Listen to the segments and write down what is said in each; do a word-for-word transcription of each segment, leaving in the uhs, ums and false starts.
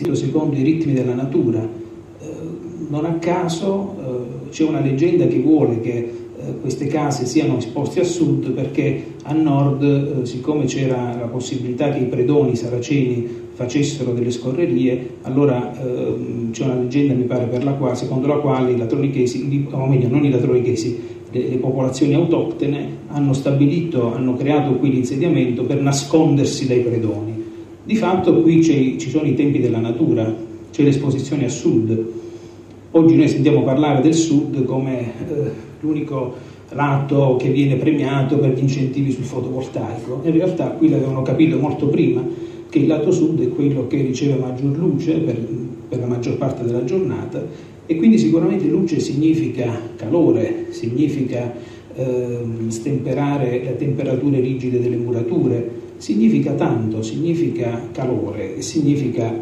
secondo i ritmi della natura. Eh, non a caso eh, c'è una leggenda che vuole che eh, queste case siano esposte a sud, perché a nord, eh, siccome c'era la possibilità che i predoni saraceni facessero delle scorrerie, allora eh, c'è una leggenda, mi pare, per la quale, secondo la quale i latronichesi, o meglio non i latronichesi, le, le popolazioni autoctone hanno stabilito, hanno creato qui l'insediamento per nascondersi dai predoni. Di fatto qui c'è, ci sono i tempi della natura, c'è l'esposizione a sud. Oggi noi sentiamo parlare del sud come eh, l'unico lato che viene premiato per gli incentivi sul fotovoltaico. In realtà qui l'avevano capito molto prima, che il lato sud è quello che riceve maggior luce per, per la maggior parte della giornata, e quindi sicuramente luce significa calore, significa eh, stemperare le temperature rigide delle murature, significa tanto, significa calore, e significa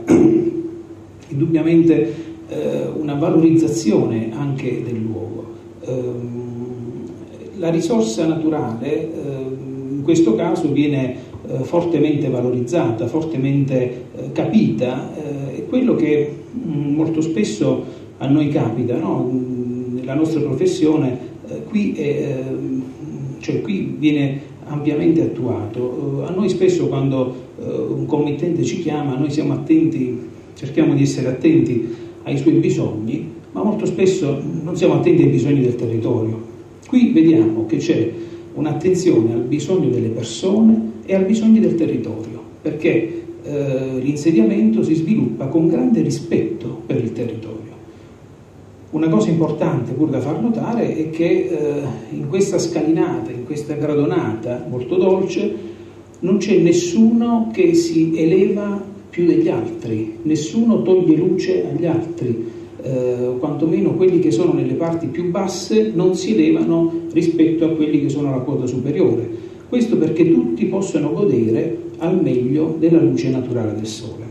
indubbiamente eh, una valorizzazione anche del luogo. Eh, la risorsa naturale eh, in questo caso viene eh, fortemente valorizzata, fortemente eh, capita, eh, è quello che mh, molto spesso a noi capita, no? Nella nostra professione eh, qui, è, cioè, qui viene ampiamente attuato. A noi spesso quando uh, un committente ci chiama, noi siamo attenti, cerchiamo di essere attenti ai suoi bisogni, ma molto spesso non siamo attenti ai bisogni del territorio. Qui vediamo che c'è un'attenzione al bisogno delle persone e al bisogno del territorio, perché uh, l'insediamento si sviluppa con grande rispetto per il territorio. Una cosa importante pur da far notare è che eh, in questa scalinata, in questa gradonata molto dolce, non c'è nessuno che si eleva più degli altri, nessuno toglie luce agli altri, eh, quantomeno quelli che sono nelle parti più basse non si elevano rispetto a quelli che sono alla quota superiore. Questo perché tutti possano godere al meglio della luce naturale del sole.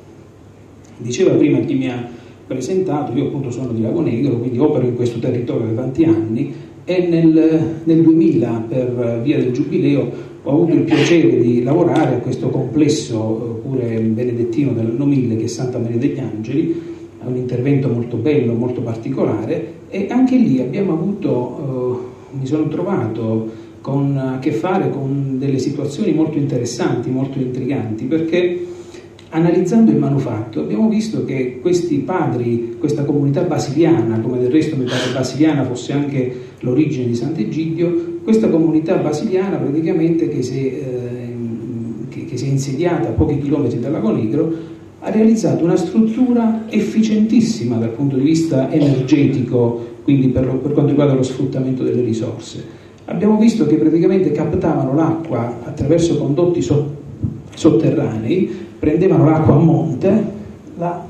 Diceva prima chi mi ha presentato, io appunto sono di Lago Negro, quindi opero in questo territorio da tanti anni, e nel, nel duemila, per via del Giubileo, ho avuto il piacere di lavorare a questo complesso pure benedettino dell'anno mille, che è Santa Maria degli Angeli. È un intervento molto bello, molto particolare, e anche lì abbiamo avuto, eh, mi sono trovato con, a che fare con delle situazioni molto interessanti, molto intriganti, perché analizzando il manufatto abbiamo visto che questi padri, questa comunità basiliana, come del resto mi pare basiliana fosse anche l'origine di Sant'Egidio, questa comunità basiliana praticamente che si, è, eh, che, che si è insediata a pochi chilometri dal Lago Negro, ha realizzato una struttura efficientissima dal punto di vista energetico, quindi per, per quanto riguarda lo sfruttamento delle risorse. Abbiamo visto che praticamente captavano l'acqua attraverso condotti so, sotterranei, prendevano l'acqua a monte, la,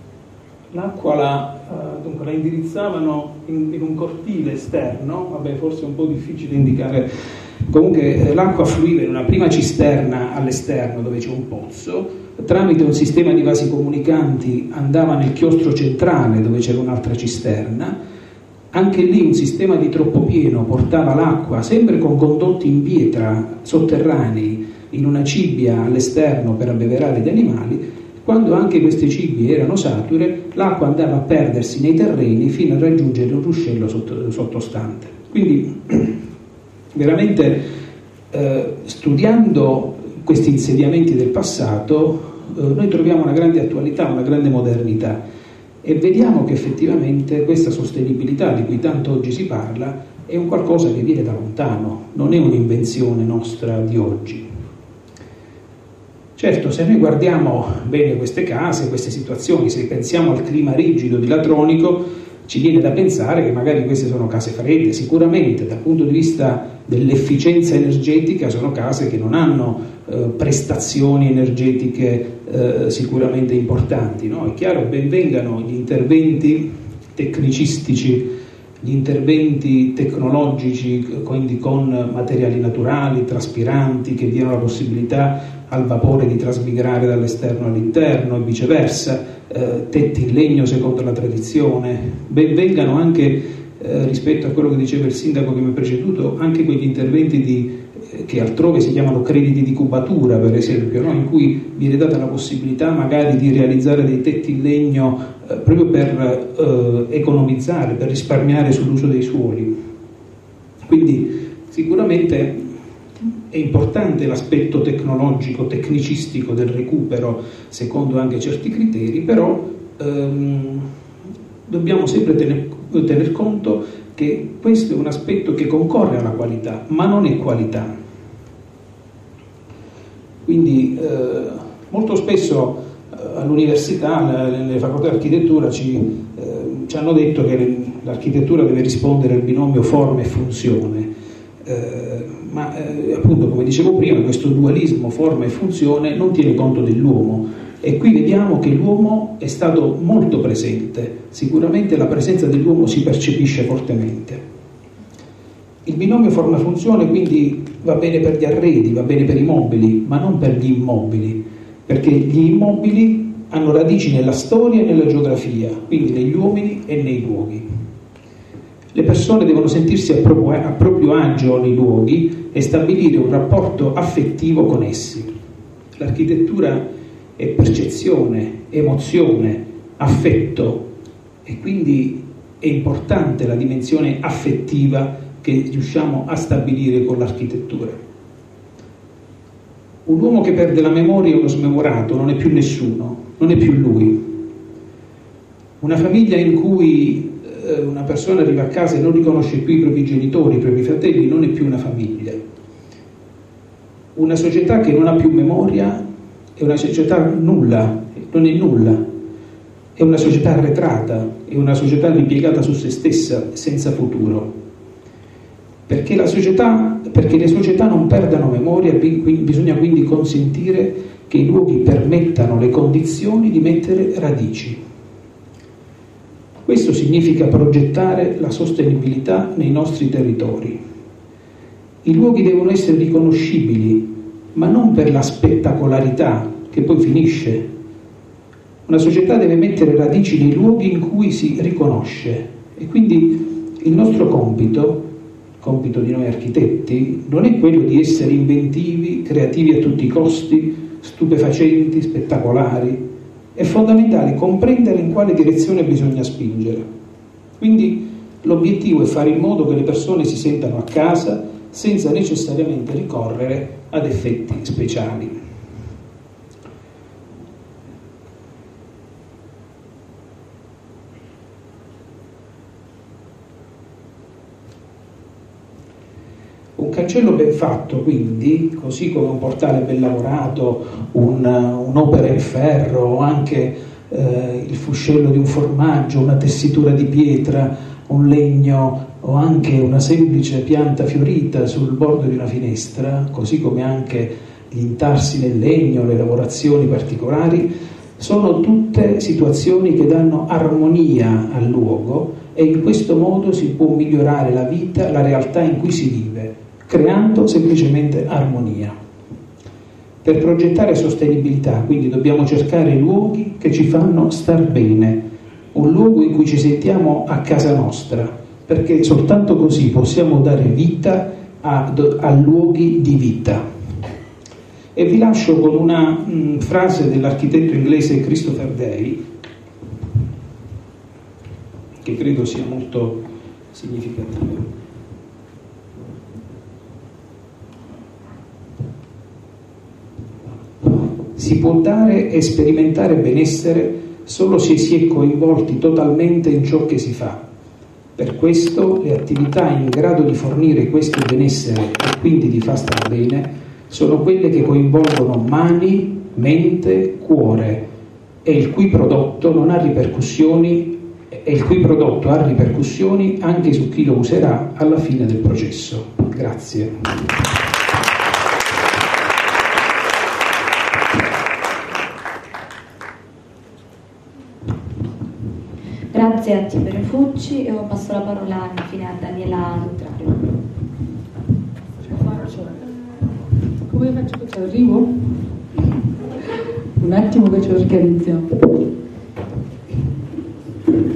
l'acqua la, uh, dunque, la indirizzavano in, in un cortile esterno, vabbè forse è un po' difficile indicare, comunque eh, l'acqua fluiva in una prima cisterna all'esterno dove c'è un pozzo, tramite un sistema di vasi comunicanti andava nel chiostro centrale dove c'era un'altra cisterna, anche lì un sistema di troppopieno portava l'acqua sempre con condotti in pietra sotterranei in una cibbia all'esterno per abbeverare gli animali. Quando anche queste cibbie erano sature, l'acqua andava a perdersi nei terreni fino a raggiungere un ruscello sotto, sottostante. Quindi veramente eh, studiando questi insediamenti del passato eh, noi troviamo una grande attualità, una grande modernità, e vediamo che effettivamente questa sostenibilità di cui tanto oggi si parla è un qualcosa che viene da lontano, non è un'invenzione nostra di oggi. Certo, se noi guardiamo bene queste case, queste situazioni, se pensiamo al clima rigido di Latronico, ci viene da pensare che magari queste sono case fredde. Sicuramente dal punto di vista dell'efficienza energetica sono case che non hanno eh, prestazioni energetiche eh, sicuramente importanti, no? È chiaro, ben vengano gli interventi tecnicistici, gli interventi tecnologici, quindi con materiali naturali, traspiranti, che diano la possibilità al vapore di trasmigrare dall'esterno all'interno e viceversa, eh, tetti in legno secondo la tradizione. Ben vengano anche, eh, rispetto a quello che diceva il sindaco che mi ha preceduto, anche quegli interventi di eh, che altrove si chiamano crediti di cubatura, per esempio, no? In cui viene data la possibilità magari di realizzare dei tetti in legno eh, proprio per eh, economizzare, per risparmiare sull'uso dei suoli. Quindi sicuramente è importante l'aspetto tecnologico, tecnicistico del recupero, secondo anche certi criteri, però ehm, dobbiamo sempre tener, tener conto che questo è un aspetto che concorre alla qualità, ma non è qualità. Quindi eh, molto spesso eh, all'università, nelle facoltà di architettura, ci, eh, ci hanno detto che l'architettura deve rispondere al binomio forma e funzione. Eh, ma eh, appunto, come dicevo prima, questo dualismo forma e funzione non tiene conto dell'uomo, e qui vediamo che l'uomo è stato molto presente. Sicuramente la presenza dell'uomo si percepisce fortemente. Il binomio forma e funzione quindi va bene per gli arredi, va bene per i mobili, ma non per gli immobili, perché gli immobili hanno radici nella storia e nella geografia, quindi negli uomini e nei luoghi. Le persone devono sentirsi a proprio, a proprio agio nei luoghi e stabilire un rapporto affettivo con essi. L'architettura è percezione, emozione, affetto, e quindi è importante la dimensione affettiva che riusciamo a stabilire con l'architettura. Un uomo che perde la memoria è uno smemorato, non è più nessuno, non è più lui. Una famiglia in cui una persona arriva a casa e non riconosce più i propri genitori, i propri fratelli, non è più una famiglia. Una società che non ha più memoria è una società nulla, non è nulla, è una società arretrata, è una società ripiegata su se stessa, senza futuro. Perché, la società, perché le società non perdano memoria, bisogna quindi consentire che i luoghi permettano le condizioni di mettere radici. Questo significa progettare la sostenibilità nei nostri territori. I luoghi devono essere riconoscibili, ma non per la spettacolarità, che poi finisce. Una società deve mettere radici nei luoghi in cui si riconosce, e quindi il nostro compito, il compito di noi architetti, non è quello di essere inventivi, creativi a tutti i costi, stupefacenti, spettacolari. È fondamentale comprendere in quale direzione bisogna spingere. Quindi l'obiettivo è fare in modo che le persone si sentano a casa senza necessariamente ricorrere ad effetti speciali. Un cancello ben fatto, quindi, così come un portale ben lavorato, un, un'opera in ferro, o anche eh, il fuscello di un formaggio, una tessitura di pietra, un legno, o anche una semplice pianta fiorita sul bordo di una finestra, così come anche gli intarsi nel legno, le lavorazioni particolari, sono tutte situazioni che danno armonia al luogo, e in questo modo si può migliorare la vita, la realtà in cui si vive, creando semplicemente armonia. Per progettare sostenibilità, quindi, dobbiamo cercare luoghi che ci fanno star bene, un luogo in cui ci sentiamo a casa nostra, perché soltanto così possiamo dare vita a, a luoghi di vita. E vi lascio con una mh, frase dell'architetto inglese Christopher Day, che credo sia molto significativa. Si può dare e sperimentare benessere solo se si è coinvolti totalmente in ciò che si fa. Per questo le attività in grado di fornire questo benessere e quindi di far stare bene sono quelle che coinvolgono mani, mente, cuore, e il cui prodotto non ha ripercussioni e il cui prodotto ha ripercussioni anche su chi lo userà alla fine del processo. Grazie. Grazie a Tibere Fucci, e io passo la parola infine a Daniela Lutrario. Come faccio? Ci arrivo? Un attimo che ci organizziamo.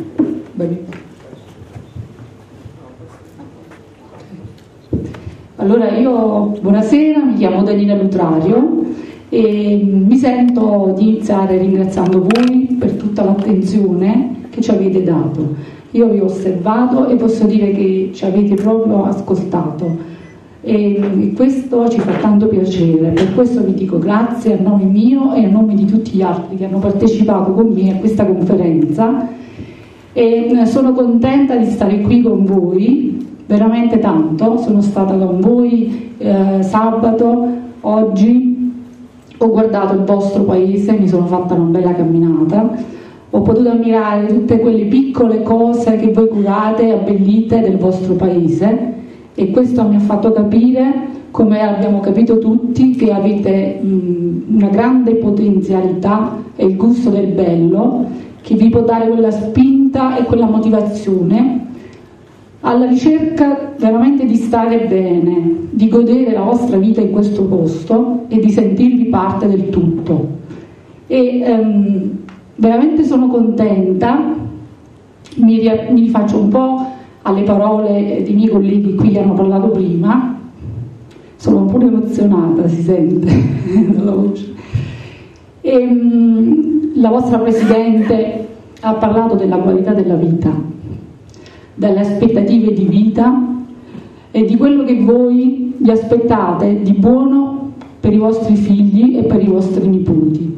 Allora Allora io, buonasera, mi chiamo Daniela Lutrario e mi sento di iniziare ringraziando voi per tutta l'attenzione che ci avete dato. Io vi ho osservato e posso dire che ci avete proprio ascoltato e questo ci fa tanto piacere. Per questo vi dico grazie a nome mio e a nome di tutti gli altri che hanno partecipato con me a questa conferenza, e sono contenta di stare qui con voi veramente tanto. Sono stata con voi eh, sabato, oggi ho guardato il vostro paese, mi sono fatta una bella camminata, ho potuto ammirare tutte quelle piccole cose che voi curate e abbellite del vostro paese, e questo mi ha fatto capire, come abbiamo capito tutti, che avete mh, una grande potenzialità e il gusto del bello che vi può dare quella spinta e quella motivazione alla ricerca veramente di stare bene, di godere la vostra vita in questo posto e di sentirvi parte del tutto. E um, veramente sono contenta, mi, ri- mi rifaccio un po' alle parole dei miei colleghi qui che hanno parlato prima, sono pure emozionata, si sente dalla voce. E, um, la vostra Presidente ha parlato della qualità della vita, delle aspettative di vita e di quello che voi vi aspettate di buono per i vostri figli e per i vostri nipoti.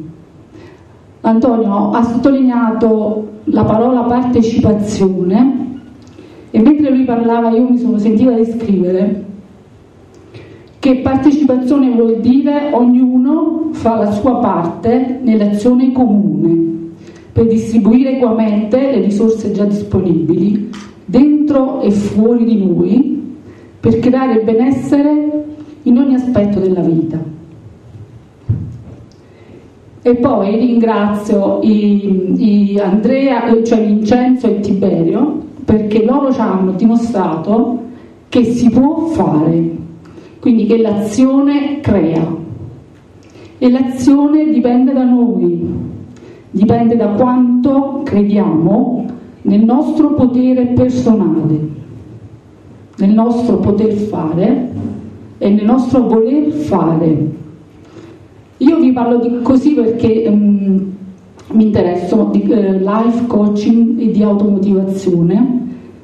Antonio ha sottolineato la parola partecipazione, e mentre lui parlava io mi sono sentita descrivere che partecipazione vuol dire ognuno fa la sua parte nell'azione comune per distribuire equamente le risorse già disponibili dentro e fuori di noi, per creare benessere in ogni aspetto della vita. E poi ringrazio i, i Andrea, cioè Vincenzo e Tiberio, perché loro ci hanno dimostrato che si può fare, quindi che l'azione crea, e l'azione dipende da noi, dipende da quanto crediamo nel nostro potere personale, nel nostro poter fare e nel nostro voler fare. Io vi parlo di così perché um, mi interesso di uh, life coaching e di automotivazione.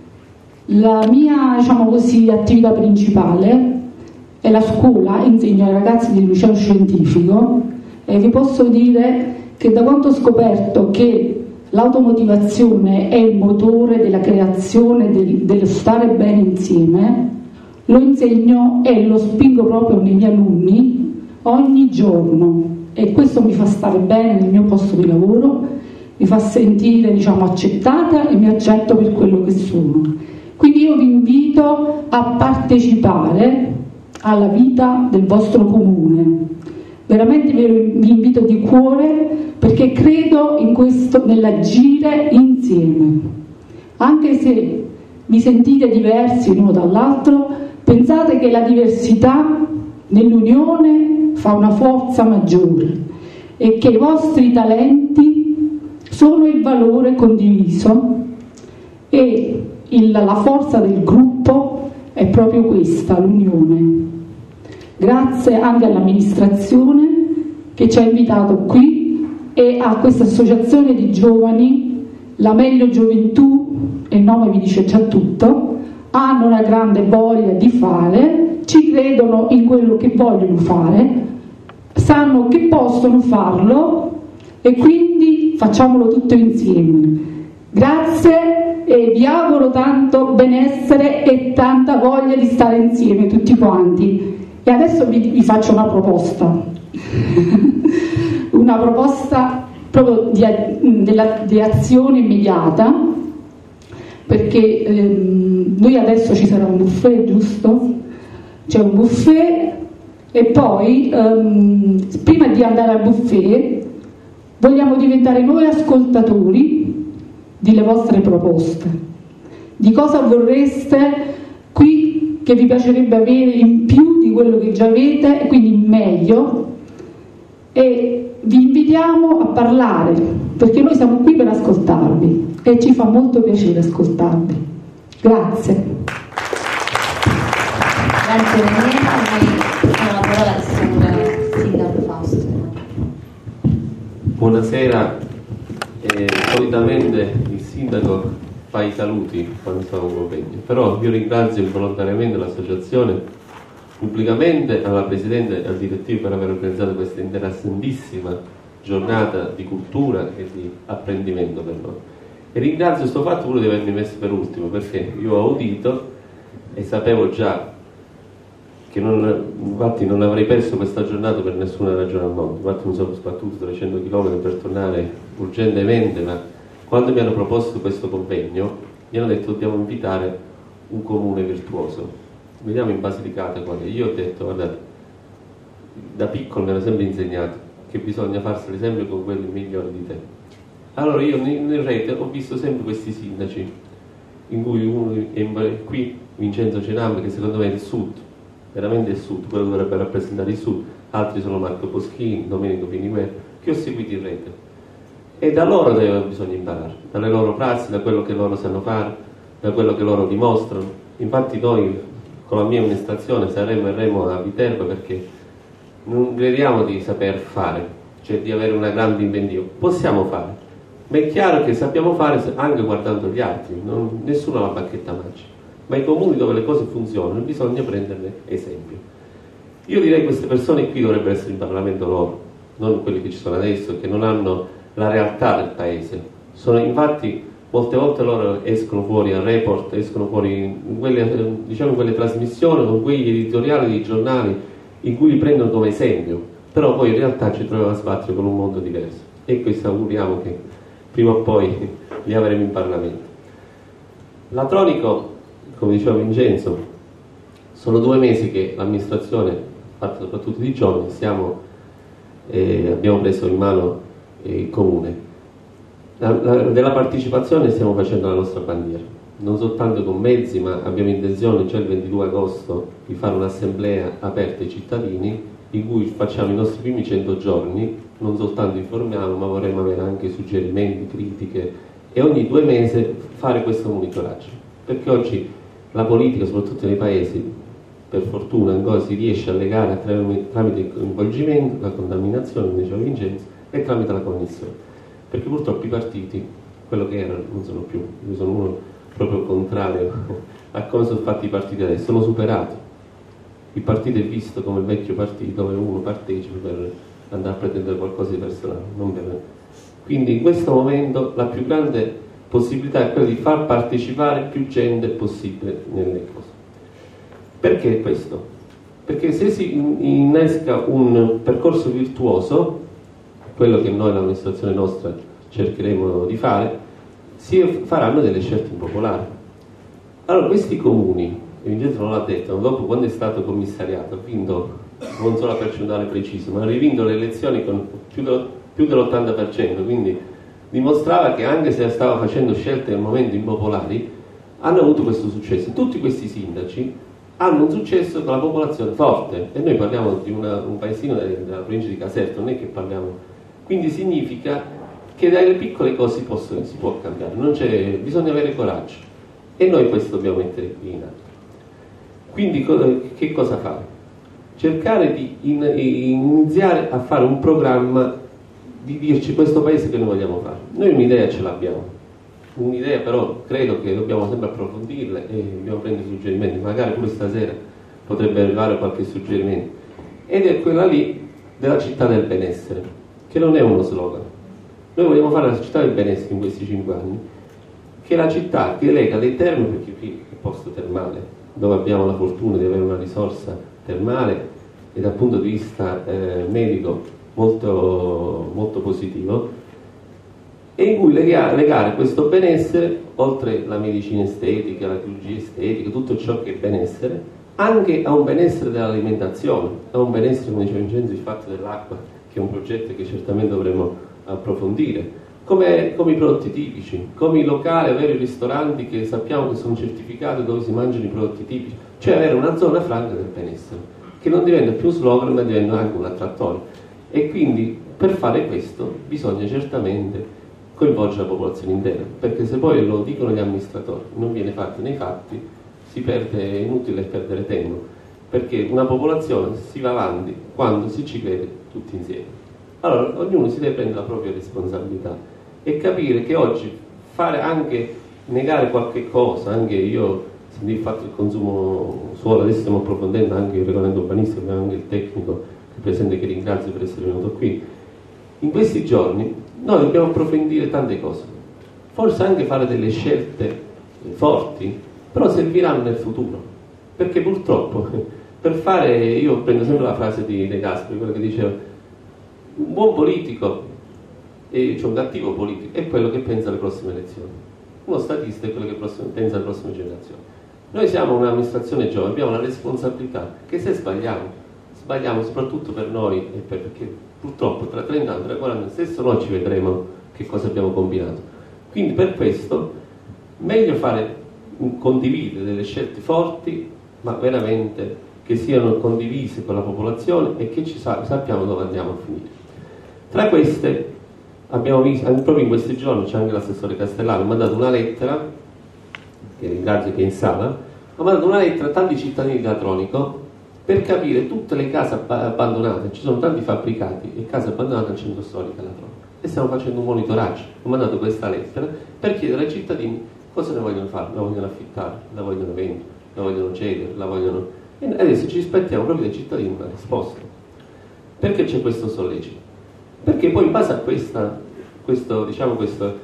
La mia, diciamo così, attività principale è la scuola, insegno ai ragazzi del liceo scientifico, e vi posso dire che da quando ho scoperto che l'automotivazione è il motore della creazione del, dello stare bene insieme, lo insegno e lo spingo proprio nei miei alunni ogni giorno, e questo mi fa stare bene nel mio posto di lavoro, mi fa sentire, diciamo, accettata e mi accetto per quello che sono. Quindi io vi invito a partecipare alla vita del vostro comune, veramente vi invito di cuore, perché credo in questo, nell'agire insieme. Anche se vi sentite diversi l'uno dall'altro, pensate che la diversità nell'unione fa una forza maggiore e che i vostri talenti sono il valore condiviso, e il, la forza del gruppo è proprio questa, l'unione. Grazie anche all'amministrazione che ci ha invitato qui e a questa associazione di giovani, la Meglio Gioventù, e il nome vi dice già tutto, hanno una grande voglia di fare, ci credono in quello che vogliono fare, sanno che possono farlo, e quindi facciamolo tutto insieme. Grazie e vi auguro tanto benessere e tanta voglia di stare insieme tutti quanti. E adesso vi, vi faccio una proposta, una proposta proprio di, della, di azione immediata, perché ehm, noi adesso ci sarà un buffet, giusto? C'è un buffet, e poi ehm, prima di andare al buffet vogliamo diventare noi ascoltatori delle vostre proposte, di cosa vorreste qui che vi piacerebbe avere in più di quello che già avete, e quindi meglio, e vi invitiamo a parlare, perché noi siamo qui per ascoltarvi e ci fa molto piacere ascoltarvi. Grazie. Grazie Daniela, noi passiamo la parola adesso al sindaco Fausto. Buonasera, eh, solitamente il sindaco fa i saluti quando fa un convegno, però io ringrazio involontariamente l'associazione pubblicamente, alla Presidente e al direttivo per aver organizzato questa interessantissima giornata di cultura e di apprendimento per noi. E ringrazio sto fatto pure di avermi messo per ultimo, perché io ho udito e sapevo già che non, infatti non avrei perso questa giornata per nessuna ragione al mondo. Infatti mi sono sbattuto trecento chilometri per tornare urgentemente, ma quando mi hanno proposto questo convegno mi hanno detto dobbiamo invitare un comune virtuoso. Vediamo in Basilicata quale. Io ho detto guardate, da piccolo mi hanno sempre insegnato che bisogna farseli sempre con quelli migliori di te. Allora io in rete ho visto sempre questi sindaci, in cui uno è qui Vincenzo Cename, che secondo me è il sud, veramente il sud, quello dovrebbe rappresentare il sud, altri sono Marco Boschini, Domenico Piniguer, che ho seguito in rete. E da loro bisogna imparare, dalle loro prassi, da quello che loro sanno fare, da quello che loro dimostrano. Infatti noi con la mia amministrazione saremo e remo a Viterbo perché non crediamo di saper fare, cioè di avere una grande inventiva. Possiamo fare, ma è chiaro che sappiamo fare anche guardando gli altri, non, nessuno ha la bacchetta magica, ma i comuni dove le cose funzionano bisogna prenderne esempio. Io direi che queste persone qui dovrebbero essere in Parlamento loro, non quelli che ci sono adesso, che non hanno la realtà del paese. Sono infatti molte volte loro escono fuori a report, escono fuori in quelle, diciamo, in quelle trasmissioni, con quegli editoriali dei giornali in cui li prendono come esempio, però poi in realtà ci troviamo a sbattere con un mondo diverso. E questo auguriamo che prima o poi li avremo in Parlamento. Latronico, come diceva Vincenzo, sono due mesi che l'amministrazione, fatta soprattutto di giovani, stiamo, eh, abbiamo preso in mano eh, il comune. La, la, della partecipazione stiamo facendo la nostra bandiera, non soltanto con mezzi, ma abbiamo intenzione già il ventidue agosto di fare un'assemblea aperta ai cittadini in cui facciamo i nostri primi cento giorni, non soltanto informiamo, ma vorremmo avere anche suggerimenti, critiche e ogni due mesi fare questo monitoraggio, perché oggi la politica, soprattutto nei paesi, per fortuna ancora si riesce a legare tramite il coinvolgimento, la contaminazione, come diceva Vincenzo, e tramite la cognizione. Perché purtroppo i partiti, quello che erano, non sono più. Io sono uno proprio contrario a come sono fatti i partiti adesso, sono superati. Il partito è visto come il vecchio partito dove uno partecipa per andare a pretendere qualcosa di personale, non per me. Quindi in questo momento la più grande possibilità è quella di far partecipare più gente possibile nelle cose. Perché questo? Perché se si innesca un percorso virtuoso, quello che noi, l'amministrazione nostra, cercheremo di fare, si faranno delle scelte impopolari. Allora questi comuni, e Vincenzo non l'ha detto, ma dopo quando è stato commissariato ha vinto non solo la percentuale precisa, ma ha rivinto le elezioni con più, de, più dell'ottanta per cento, quindi dimostrava che anche se stava facendo scelte al momento impopolari, hanno avuto questo successo. Tutti questi sindaci hanno un successo con la popolazione forte, e noi parliamo di una, un paesino della provincia di Caserta, non è che parliamo. Quindi significa che dalle piccole cose si, possono, si può cambiare, non c'è, bisogna avere coraggio, e noi questo dobbiamo mettere qui in atto. Quindi che cosa fare? Cercare di in, iniziare a fare un programma di dirci questo paese che noi vogliamo fare. Noi un'idea ce l'abbiamo, un'idea però credo che dobbiamo sempre approfondirla e dobbiamo prendere suggerimenti, magari pure stasera potrebbe arrivare qualche suggerimento, ed è quella lì della città del benessere, che non è uno slogan. Noi vogliamo fare la città del benessere in questi cinque anni, che è la città che lega le terme, perché qui è posto termale, dove abbiamo la fortuna di avere una risorsa termale e dal punto di vista eh, medico molto, molto positivo, e in cui legare, legare questo benessere, oltre la medicina estetica, la chirurgia estetica, tutto ciò che è benessere, anche a un benessere dell'alimentazione, a un benessere, come diceva Vincenzo, il fatto dell'acqua, che è un progetto che certamente dovremo approfondire, come, come i prodotti tipici, come i locali, avere i ristoranti che sappiamo che sono certificati dove si mangiano i prodotti tipici, cioè avere una zona franca del benessere, che non diventa più slogan ma diventa anche un attrattore. E quindi per fare questo bisogna certamente coinvolgere la popolazione intera, perché se poi lo dicono gli amministratori, non viene fatto nei fatti, si perde, è inutile perdere tempo. perché una popolazione si va avanti quando si ci crede tutti insieme. Allora ognuno si deve prendere la propria responsabilità e capire che oggi fare anche negare qualche cosa, anche io sentì il fatto del consumo suolo, adesso stiamo approfondendo anche il regolamento urbanistico, abbiamo anche il tecnico che presente, che ringrazio per essere venuto qui. In questi giorni noi dobbiamo approfondire tante cose, forse anche fare delle scelte forti, però serviranno nel futuro, perché purtroppo per fare, io prendo sempre la frase di De Gasperi, quello che diceva un buon politico, e cioè un cattivo politico, è quello che pensa alle prossime elezioni. Uno statista è quello che pensa alle prossime generazioni. Noi siamo un'amministrazione giovane, abbiamo la responsabilità che se sbagliamo, sbagliamo soprattutto per noi, e per, perché purtroppo tra trenta anni, tra quaranta anni, stesso noi ci vedremo che cosa abbiamo combinato. Quindi per questo meglio fare, condividere delle scelte forti, ma veramente che siano condivise con la popolazione e che ci sa, sappiamo dove andiamo a finire. Tra queste abbiamo visto, proprio in questi giorni c'è anche l'assessore Castellano, ha mandato una lettera, che ringrazio che è in sala, ha mandato una lettera a tanti cittadini di Latronico per capire tutte le case abbandonate, ci sono tanti fabbricati e case abbandonate al centro storico a Latronico, e stiamo facendo un monitoraggio. Ho mandato questa lettera per chiedere ai cittadini cosa ne vogliono fare, la vogliono affittare, la vogliono vendere, la vogliono cedere, la vogliono... E adesso ci aspettiamo proprio dai cittadini una risposta. Perché c'è questo sollecito? Perché poi in base a questa, questo, diciamo questo,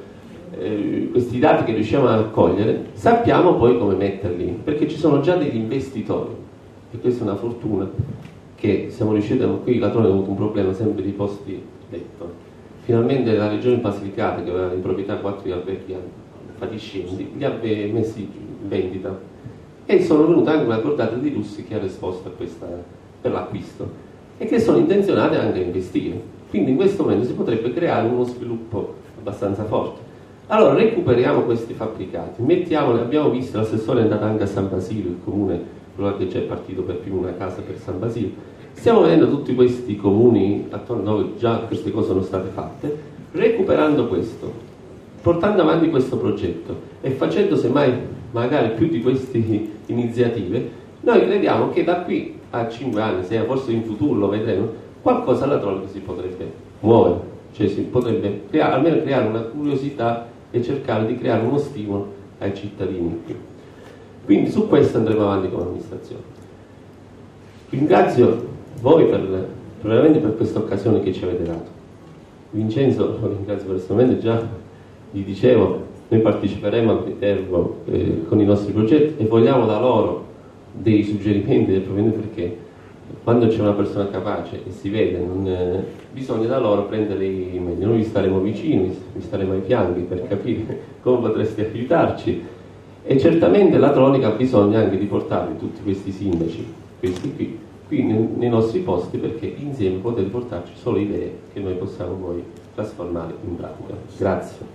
eh, questi dati che riusciamo a raccogliere, sappiamo poi come metterli, perché ci sono già degli investitori, e questa è una fortuna che siamo riusciti a... Qui Latronico ha avuto un problema sempre di posti letto. Finalmente la regione Basilicata, che aveva in proprietà quattro alberghi fatiscenti, li ha messi in vendita, e sono venute anche una cordata di russi che ha risposto a questa, per l'acquisto, e che sono intenzionate anche a investire. Quindi in questo momento si potrebbe creare uno sviluppo abbastanza forte. Allora recuperiamo questi fabbricati, mettiamoli, abbiamo visto, l'assessore è andato anche a San Basilio, il comune, quello che c'è partito per prima una casa per San Basilio. Stiamo vedendo tutti questi comuni attorno dove già queste cose sono state fatte, recuperando questo, portando avanti questo progetto e facendo semmai magari più di queste iniziative, noi crediamo che da qui a cinque anni, sei, forse in futuro lo vedremo, qualcosa alla Latronico si potrebbe muovere, cioè si potrebbe creare, almeno creare una curiosità e cercare di creare uno stimolo ai cittadini. Quindi su questo andremo avanti come amministrazione. Ringrazio voi per, veramente per questa occasione che ci avete dato. Vincenzo, lo ringrazio personalmente, già gli dicevo, noi parteciperemo al Viterbo eh, con i nostri progetti e vogliamo da loro dei suggerimenti, del provvedimento, perché quando c'è una persona capace e si vede, non, eh, bisogna da loro prendere i meglio. Noi vi staremo vicini, vi staremo ai fianchi per capire come potreste aiutarci, e certamente Latronico ha bisogno anche di portare tutti questi sindaci, questi qui, qui nei, nei nostri posti, perché insieme potete portarci solo idee che noi possiamo poi trasformare in pratica. Grazie.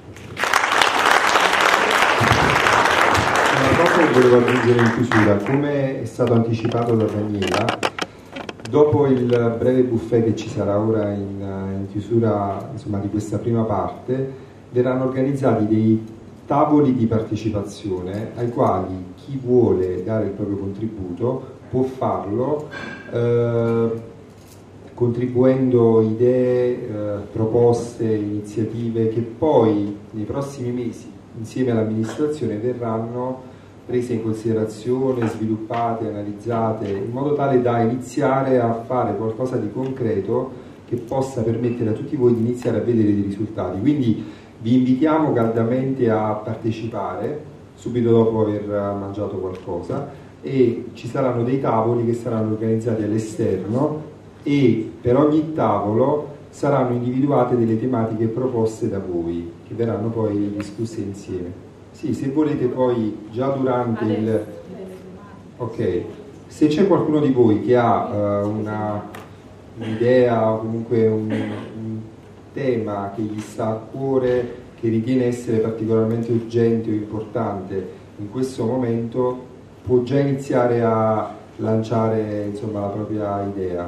Una cosa che volevo aggiungere in chiusura, come è stato anticipato da Daniela, dopo il breve buffet che ci sarà ora in, in chiusura, insomma, di questa prima parte, verranno organizzati dei tavoli di partecipazione ai quali chi vuole dare il proprio contributo può farlo eh, contribuendo idee, eh, proposte, iniziative che poi nei prossimi mesi insieme all'amministrazione verranno prese in considerazione, sviluppate, analizzate, in modo tale da iniziare a fare qualcosa di concreto che possa permettere a tutti voi di iniziare a vedere dei risultati. Quindi vi invitiamo caldamente a partecipare subito dopo aver mangiato qualcosa, e ci saranno dei tavoli che saranno organizzati all'esterno, e per ogni tavolo saranno individuate delle tematiche proposte da voi che verranno poi discusse insieme. Sì, se volete poi già durante il... Ok, se c'è qualcuno di voi che ha uh, una, un'idea o comunque un, un tema che gli sta a cuore, che ritiene essere particolarmente urgente o importante in questo momento, può già iniziare a lanciare, insomma, la propria idea.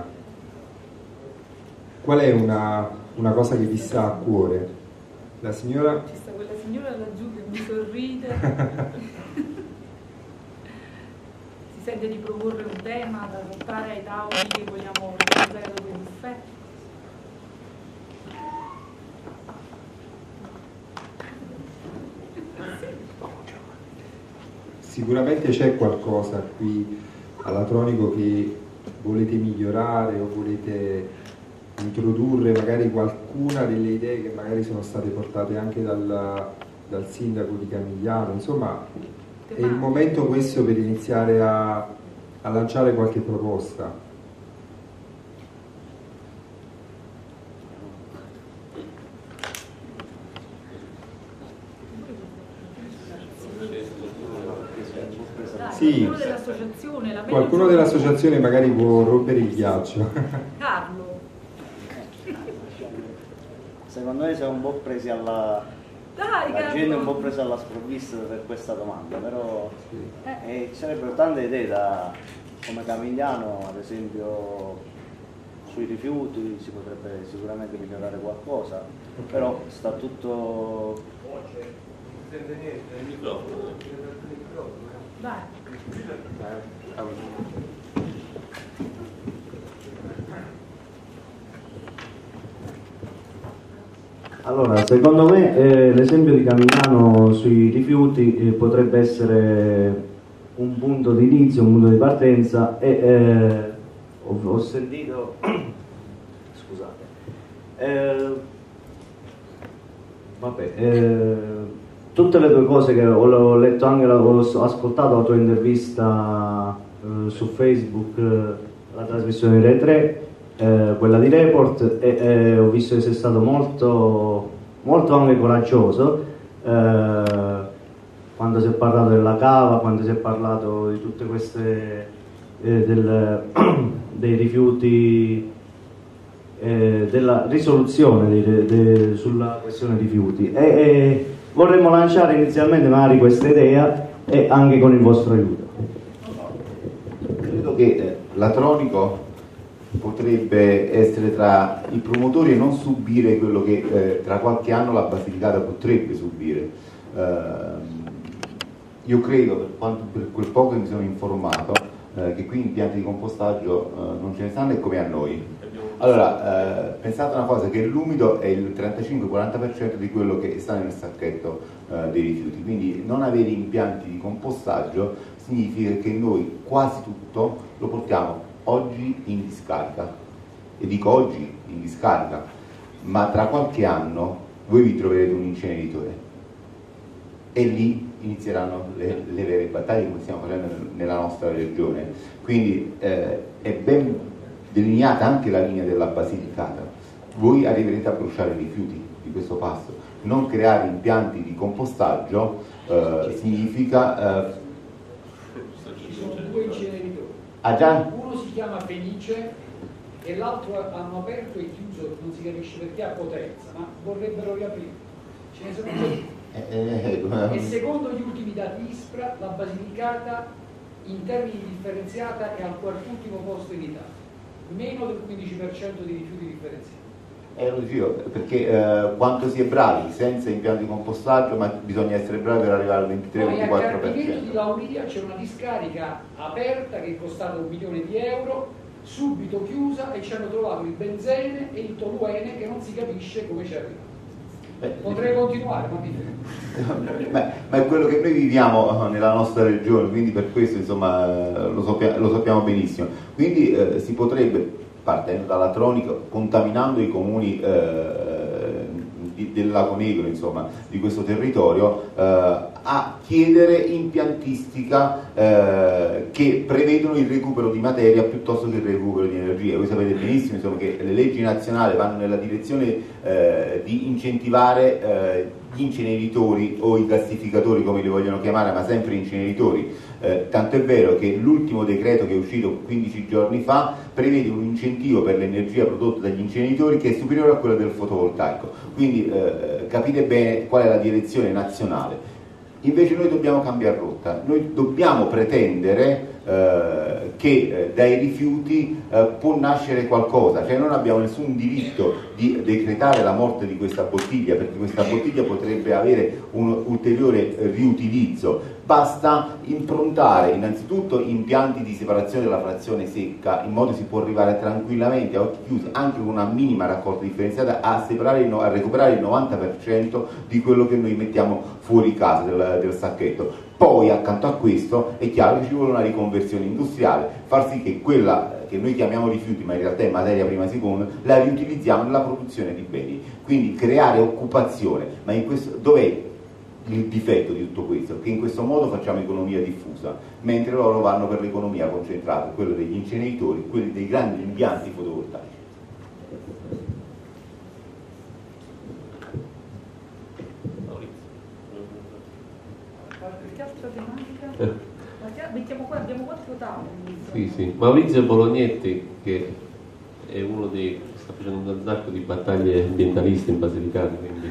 Qual è una, una cosa che vi sta a cuore? La signora? Ci sta quella signora laggiù che mi sorride. Si sente di proporre un tema da portare ai tavoli che vogliamo organizzare dopo il buffet? Sicuramente c'è qualcosa qui all'Atronico che volete migliorare o volete introdurre magari qualcuna delle idee che magari sono state portate anche dal, dal sindaco di Camigliano. Insomma, è il momento questo per iniziare a, a lanciare qualche proposta. Sì, qualcuno dell'associazione magari può rompere il ghiaccio. Carlo. Secondo me siamo un po' presi alla... Dai, la gente è un po' presa alla sprovvista per questa domanda, però sì. eh, ci sarebbero tante idee da, come Camigliano, ad esempio sui rifiuti si potrebbe sicuramente migliorare qualcosa, okay. Però sta tutto... Il microfono. Vai. Allora, secondo me eh, l'esempio di Camigliano sui rifiuti eh, potrebbe essere un punto di inizio, un punto di partenza e eh, ho, ho sentito scusate eh, vabbè eh, tutte le tue cose che ho, ho letto anche, ho ascoltato la tua intervista eh, su Facebook, eh, la trasmissione Rai tre, eh, quella di Report, e eh, ho visto che sei stato molto, molto anche coraggioso eh, quando si è parlato della cava, quando si è parlato di tutte queste eh, del, dei rifiuti, eh, della risoluzione dei, de, sulla questione rifiuti e, e vorremmo lanciare inizialmente magari questa idea e anche con il vostro aiuto. Credo che eh, l'Atronico potrebbe essere tra i promotori e non subire quello che eh, tra qualche anno la Basilicata potrebbe subire. Eh, io credo, per, quanto, per quel poco che mi sono informato, eh, che qui impianti di compostaggio eh, non ce ne stanno e come a noi. Allora, eh, pensate una cosa, che l'umido è il trentacinque quaranta per cento di quello che sta nel sacchetto eh, dei rifiuti, quindi non avere impianti di compostaggio significa che noi quasi tutto lo portiamo oggi in discarica, e dico oggi in discarica, ma tra qualche anno voi vi troverete un inceneritore e lì inizieranno le, le vere battaglie come stiamo facendo nella nostra regione, quindi eh, è ben delineata anche la linea della Basilicata. Voi arriverete a bruciare i rifiuti di questo passo. Non creare impianti di compostaggio eh, significa... Eh, ci sono due inceneritori. Ah, già? Uno si chiama Fenice e l'altro hanno aperto e chiuso, non si capisce perché, a Potenza, ma vorrebbero riaprire. Ce ne sono due. Eh, eh, e secondo gli ultimi dati ISPRA, la Basilicata in termini differenziata è al quartultimo posto in Italia. Meno del quindici per cento di rifiuti differenziati. Eh, lo dico, perché eh, quanto si è bravi senza impianti di compostaggio, ma bisogna essere bravi per arrivare al ventitré ventiquattro per cento. A Carpinetto di Lauria c'è una discarica aperta che è costata un milione di euro, subito chiusa, e ci hanno trovato il benzene e il toluene che non si capisce come ci arriva. Eh, Potrei continuare, ma mi ma, ma è quello che noi viviamo nella nostra regione, quindi per questo insomma lo, sappia, lo sappiamo benissimo. Quindi eh, si potrebbe, partendo dall'Atronico, contaminando i comuni eh, di, del Lago Negro, insomma, di questo territorio, eh, a chiedere impiantistica eh, che prevedono il recupero di materia piuttosto che il recupero di energia. Voi sapete benissimo insomma, che le leggi nazionali vanno nella direzione eh, di incentivare eh, gli inceneritori o i gassificatori, come li vogliono chiamare, ma sempre inceneritori. Eh, tanto è vero che l'ultimo decreto che è uscito quindici giorni fa prevede un incentivo per l'energia prodotta dagli inceneritori che è superiore a quello del fotovoltaico. Quindi eh, capite bene qual è la direzione nazionale. Invece noi dobbiamo cambiare rotta, noi dobbiamo pretendere eh, che eh, dai rifiuti eh, può nascere qualcosa, cioè non abbiamo nessun diritto di decretare la morte di questa bottiglia, perché questa bottiglia potrebbe avere un ulteriore eh, riutilizzo. Basta improntare innanzitutto impianti di separazione della frazione secca, in modo che si può arrivare tranquillamente a occhi chiusi, anche con una minima raccolta differenziata, a, separare il, a recuperare il novanta per cento di quello che noi mettiamo fuori casa del, del sacchetto. Poi accanto a questo è chiaro che ci vuole una riconversione industriale, far sì che quella che noi chiamiamo rifiuti, ma in realtà è materia prima seconda, la riutilizziamo nella produzione di beni, quindi creare occupazione. Ma in questo, dov'è il difetto di tutto questo? Che in questo modo facciamo economia diffusa, mentre loro vanno per l'economia concentrata, quella degli inceneritori, quelli dei grandi impianti fotovoltaici. Che altra tematica? Mettiamo qua, abbiamo quattro tavoli. Sì, sì. Maurizio Bolognetti, che è uno dei, sta facendo un sacco di battaglie ambientaliste in Basilicata, quindi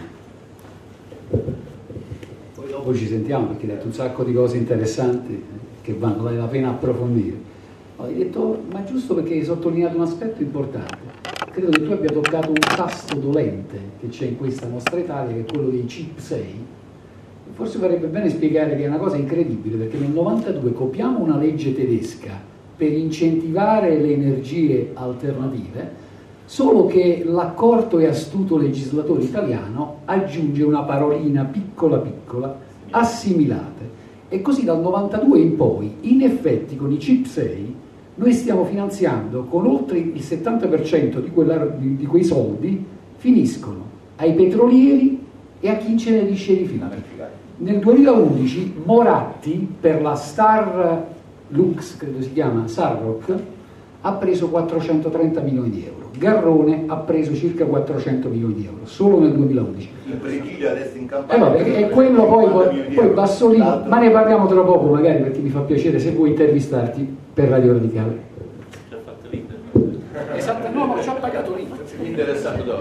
poi dopo ci sentiamo, perché hai detto un sacco di cose interessanti che vanno, vale la pena approfondire. Ho detto, ma giusto perché hai sottolineato un aspetto importante. Credo che tu abbia toccato un tasto dolente che c'è in questa nostra Italia, che è quello dei C I P sei. Forse farebbe bene spiegare che è una cosa incredibile, perché nel novantadue copiamo una legge tedesca per incentivare le energie alternative, solo che l'accorto e astuto legislatore italiano aggiunge una parolina piccola piccola, assimilate, e così dal novantadue in poi, in effetti con i C I P sei, noi stiamo finanziando con oltre il settanta per cento di, quella, di, di quei soldi, finiscono ai petrolieri e a chi incenerisce i rifiuti. Nel duemilaundici Moratti per la Star Lux, credo si chiama, Sarrock, ha preso quattrocentotrenta milioni di euro. Garrone ha preso circa quattrocento milioni di euro, solo nel duemilaundici. Il Brigilio adesso in campagna. Eh no, e quello poi, poi Bassolino, ma ne parliamo tra poco magari, perché mi fa piacere se vuoi intervistarti per Radio Radicale. ci ha fatto l'Inter. Esatto, no, ma ci ha pagato l'Inter. Interessato da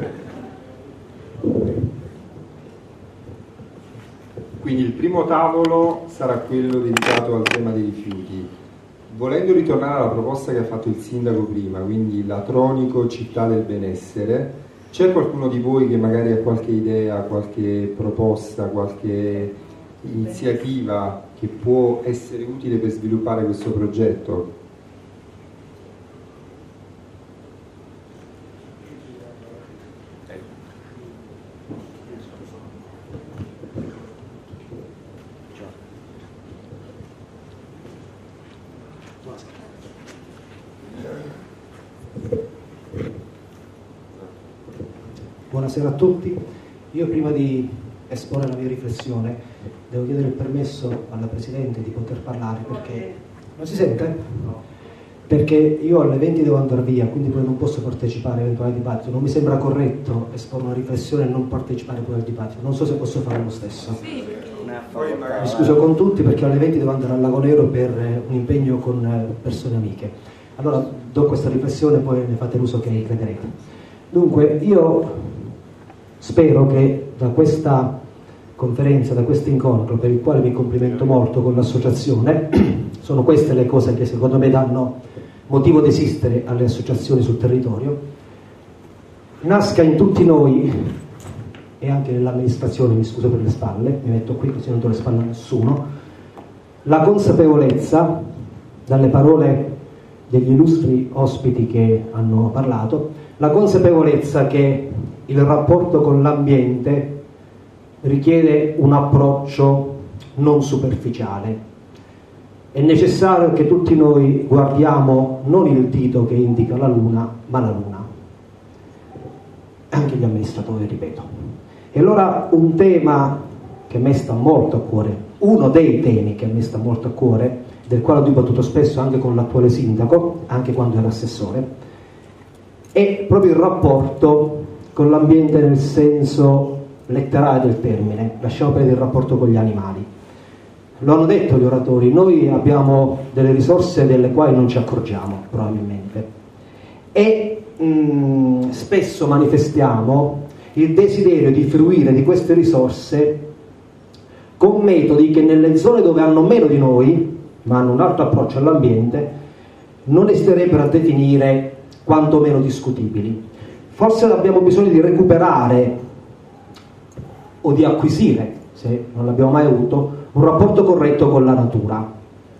Quindi il primo tavolo sarà quello dedicato al tema dei rifiuti. Volendo ritornare alla proposta che ha fatto il sindaco prima, quindi Latronico città del benessere, c'è qualcuno di voi che magari ha qualche idea, qualche proposta, qualche iniziativa che può essere utile per sviluppare questo progetto? Buonasera a tutti. Io prima di esporre la mia riflessione devo chiedere il permesso alla Presidente di poter parlare, perché non si sente? No. Perché io alle venti devo andare via, quindi poi non posso partecipare a eventuali dibattito. Non mi sembra corretto esporre una riflessione e non partecipare poi al dibattito. Non so se posso fare lo stesso. Sì. Mi scuso con tutti perché alle venti devo andare al Lago Nero per un impegno con persone amiche. Allora do questa riflessione e poi ne fate l'uso che crederete. Dunque io spero che da questa conferenza, da questo incontro, per il quale mi complimento molto con l'associazione, sono queste le cose che secondo me danno motivo di esistere alle associazioni sul territorio, nasca in tutti noi e anche nell'amministrazione, mi scuso per le spalle, mi metto qui così non do le spalle a nessuno, la consapevolezza, dalle parole degli illustri ospiti che hanno parlato, la consapevolezza che il rapporto con l'ambiente richiede un approccio non superficiale. È necessario che tutti noi guardiamo non il dito che indica la luna, ma la luna. Anche gli amministratori, ripeto. E allora un tema che a me sta molto a cuore, uno dei temi che a me sta molto a cuore, del quale ho dibattuto spesso anche con l'attuale sindaco, anche quando era assessore, è proprio il rapporto con l'ambiente nel senso letterale del termine, lasciamo perdere il rapporto con gli animali. Lo hanno detto gli oratori, noi abbiamo delle risorse delle quali non ci accorgiamo probabilmente e mh, spesso manifestiamo il desiderio di fruire di queste risorse con metodi che nelle zone dove hanno meno di noi ma hanno un altro approccio all'ambiente, non esiterebbero a definire quantomeno discutibili. Forse abbiamo bisogno di recuperare o di acquisire, se non l'abbiamo mai avuto, un rapporto corretto con la natura.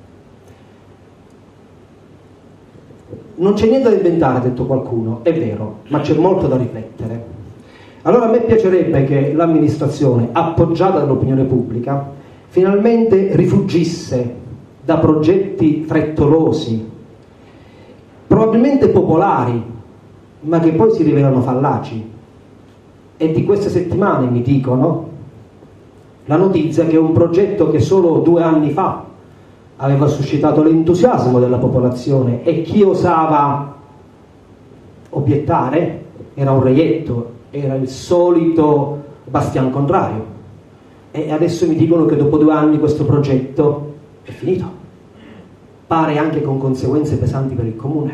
Non c'è niente da inventare, ha detto qualcuno, è vero, ma c'è molto da riflettere. Allora a me piacerebbe che l'amministrazione, appoggiata dall'opinione pubblica, finalmente rifuggisse da progetti frettolosi, probabilmente popolari, ma che poi si rivelano fallaci. E di queste settimane mi dicono la notizia che un progetto che solo due anni fa aveva suscitato l'entusiasmo della popolazione e chi osava obiettare era un reietto, era il solito bastian contrario. E adesso mi dicono che dopo due anni questo progetto è finito, pare anche con conseguenze pesanti per il comune.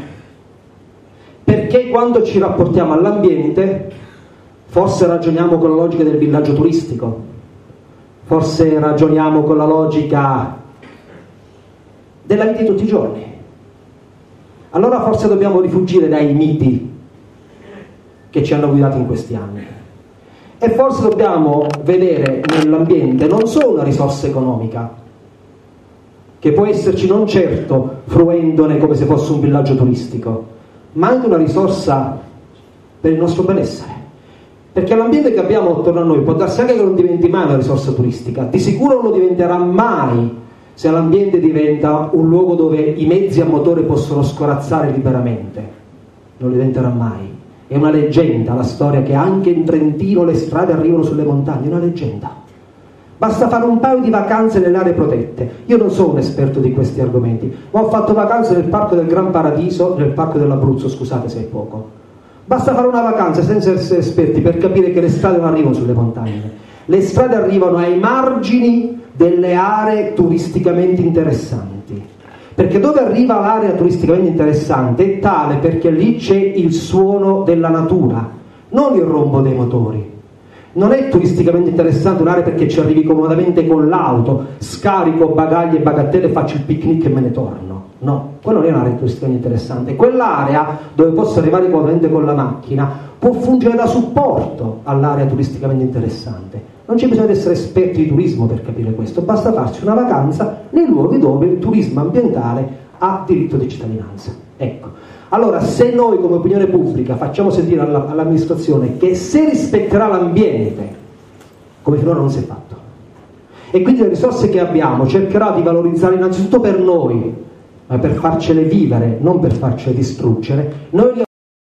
Perché quando ci rapportiamo all'ambiente forse ragioniamo con la logica del villaggio turistico, forse ragioniamo con la logica della vita di tutti i giorni. Allora forse dobbiamo rifugire dai miti che ci hanno guidato in questi anni e forse dobbiamo vedere nell'ambiente non solo una risorsa economica, che può esserci non certo fruendone come se fosse un villaggio turistico, ma anche una risorsa per il nostro benessere, perché l'ambiente che abbiamo attorno a noi può darsi anche che non diventi mai una risorsa turistica, di sicuro non lo diventerà mai se l'ambiente diventa un luogo dove i mezzi a motore possono scorazzare liberamente, non lo diventerà mai. È una leggenda la storia che anche in Trentino le strade arrivano sulle montagne, è una leggenda. Basta fare un paio di vacanze nelle aree protette. Io non sono un esperto di questi argomenti, ma ho fatto vacanze nel Parco del Gran Paradiso, nel Parco dell'Abruzzo, scusate se è poco. Basta fare una vacanza senza essere esperti per capire che le strade non arrivano sulle montagne. Le strade arrivano ai margini delle aree turisticamente interessanti, perché dove arriva l'area turisticamente interessante è tale perché lì c'è il suono della natura, non il rombo dei motori. Non è turisticamente interessante un'area perché ci arrivi comodamente con l'auto, scarico bagagli e bagattelle, faccio il picnic e me ne torno. No, quella non è un'area turisticamente interessante. Quell'area dove posso arrivare comodamente con la macchina può fungere da supporto all'area turisticamente interessante. Non c'è bisogno di essere esperti di turismo per capire questo, basta farsi una vacanza nei luoghi dove il turismo ambientale ha diritto di cittadinanza. Ecco, allora se noi come opinione pubblica facciamo sentire alla, all'amministrazione che se rispetterà l'ambiente, come finora non si è fatto, e quindi le risorse che abbiamo cercherà di valorizzare innanzitutto per noi, ma per farcele vivere, non per farcele distruggere, noi